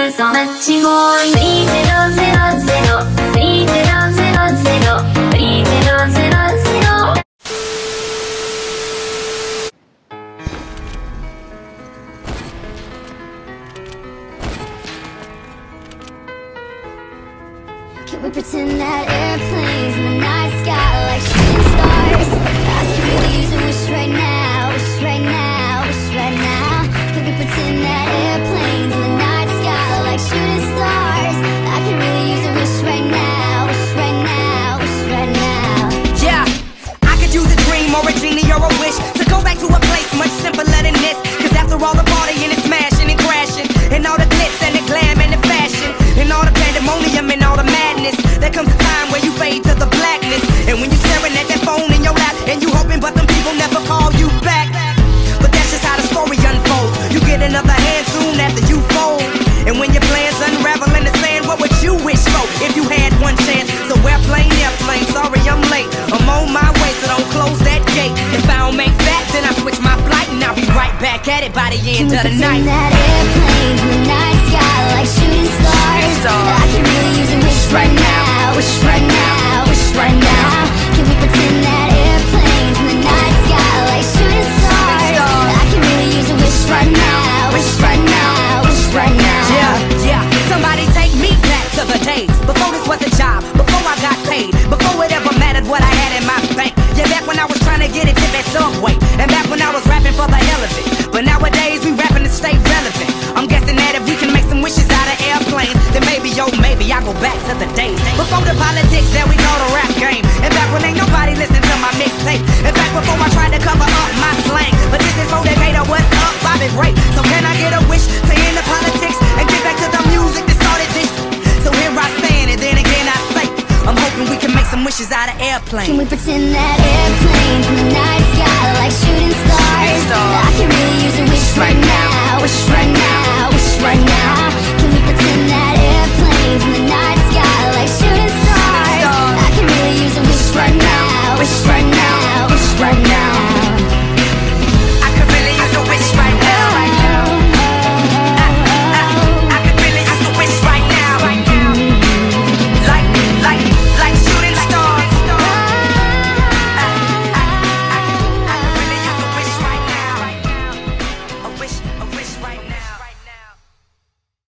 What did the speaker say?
so much more. 3000 Can we pretend that airplanes in the night sky like shooting stars? I could really use a wish right now, wish right now, wish right now. Can we pretend that airplanes in the night sky like shooting stars? I could really use a wish right now, wish right now, wish right now. Yeah, I could use a dream or a genie or a wish to go back to a place much simpler than this. Cause after all the partying and smashing and crashing, and all the glitz and the glam and the fashion, and all the pandemonium and all the madness, there comes a time where you fade to the blackness. And when you're staring at that phone in your lap, and you hoping but them people never call you back. But that's just how the story unfolds. You get another hand soon after you fold. And when your plans unravel in the sand, what would you wish for if you had one chance? So airplane, sorry I'm late, I'm on my way, so don't close that gate. If I don't make that, then I switch my flight, and I'll be right back at it by the end of the night. Can we pretend that airplanes in the night sky like shooting stars? I can really use a wish right now, wish right now, wish right now. Can we pretend that airplanes in the night sky like shooting stars? I can really use a wish right now, wish right now, wish right now. Yeah, somebody take me back to the days before this was a job, before I got paid, before it ever mattered what I had in my bank. Yeah, back when I was trying to get it to that Subway, and back when I was rapping for the hell of it. But nowadays we rapping to stay relevant. I'm guessing that if we can make some wishes out of airplanes, then maybe, oh maybe I go back to the days before the politics that we know the rap game, and back when ain't nobody listened to my mixtape, and back before I tried to cover up my slang. But this is motivator, what's up, Bobby Ray? So can I get a wish to end the politics and get back to the music that started this? So here I stand, and then again I say, I'm hoping we can make some wishes out of airplanes. Can we pretend that